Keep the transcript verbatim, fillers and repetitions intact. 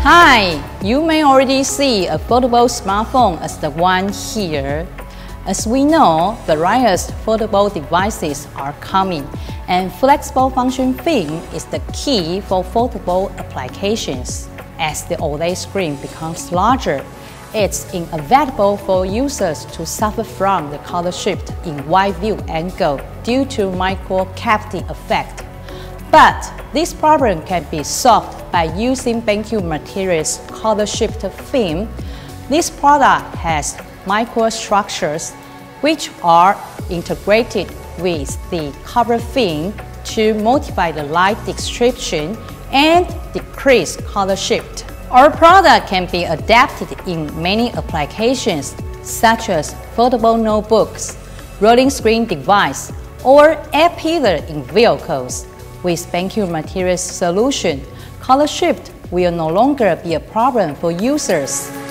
Hi, you may already see a foldable smartphone as the one here. As we know, various foldable devices are coming, and flexible function film is the key for foldable applications. As the OLED screen becomes larger, it's inevitable for users to suffer from the color shift in wide view angle due to microcavity effect. But this problem can be solved by using BenQ Materials color shift film. This product has microstructures which are integrated with the cover film to modify the light distribution and decrease color shift. Our product can be adapted in many applications such as foldable notebooks, rolling screen device, or air peeler in vehicles. With BenQ Materials solution, color shift will no longer be a problem for users.